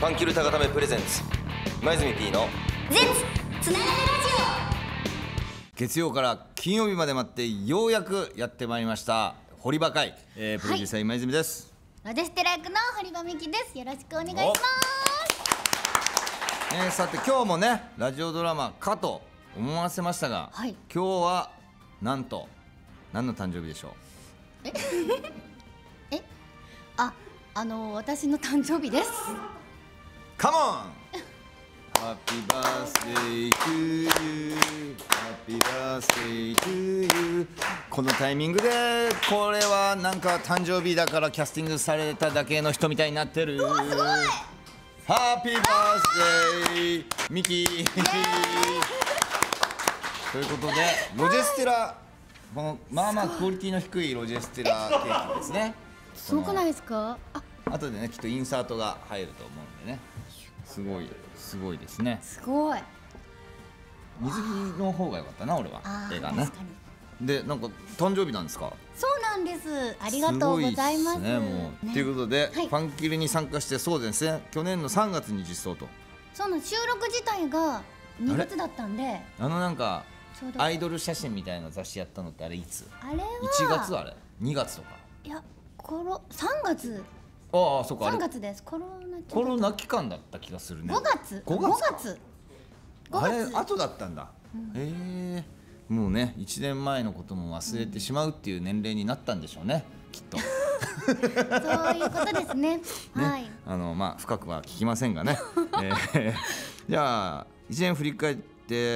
ファンキル高ためプレゼンツ今泉 P の絶つながるラジ月曜から金曜日まで待ってようやくやってまいりました堀場会、プロデューサー今泉です、 オ。ロジステラ役の堀場美希です。よろしくお願いします。 さて今日もねラジオドラマかと思わせましたが、 はい、 今日はなんと何の誕生日でしょう。 私の誕生日です。 カモンハッピーバースデートゥーユーハッピーバースデートゥーユー。このタイミングでこれはなんか誕生日だからキャスティングされただけの人みたいになってる。 うわ、すごい。 ハッピーバースデーミキということでロジェステラ、このまあまあクオリティの低いロジェステラケーキですね。 すごくないですか。 後でねきっとインサートが入ると思うんでね、すごいですね。 すごい。 水着の方が良かったな俺は映画ね。 確かに。 でなんか誕生日なんですか。 そうなんです。ありがとうございます。 すごいっすねもう。ということで、 はい、 ファンキルに参加してそうですね去年の3月に実装と。 そうなん収録自体が2月だったんで。 なんかちょうどアイドル写真みたいな雑誌やったのってあれいつ？ あれは 1月あれ2月とか。 いや3月。 ああそうか 3月です。コロナ期間だった気がするね。 5月あれ後だったんだ、もうね1年前のことも忘れてしまうっていう年齢になったんでしょうねきっとそういうことですね。はい。 まあ深くは聞きませんがね、じゃあ1年振り返って、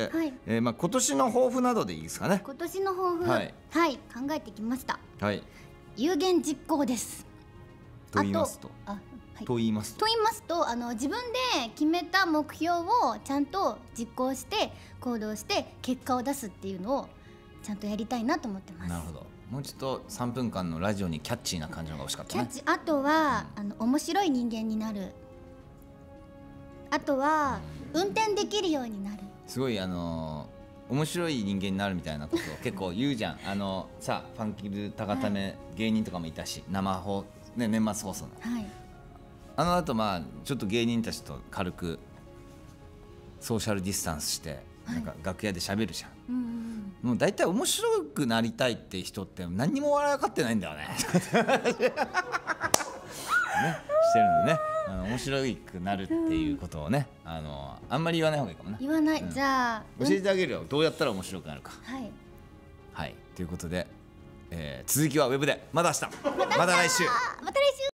はい、 今年の抱負などでいいですかね。 今年の抱負、はい、考えてきました。 はい。 有言実行です。 と言いますと。と言いますと自分で決めた目標をちゃんと実行して行動して結果を出すっていうのをちゃんとやりたいなと思ってます。 なるほど。もうちょっと3分間のラジオにキャッチーな感じのが欲しかったね。 あとは、面白い人間になる。あとは、運転できるようになる。 すごい面白い人間になるみたいなことを結構言うじゃん。さファンキル高ため、芸人とかもいたし年末放送の、後まあちょっと芸人たちと軽くソーシャルディスタンスして、なんか楽屋で喋るじゃん、もう大体面白くなりたいって人って何にも笑い分かってないんだよねしてるのね。面白くなるっていうことをね、あんまり言わない方がいいかもね。 言わない、じゃあ教えてあげるよ、どうやったら面白くなるか。 はい、 ということで、続きはウェブでまた明日また来週。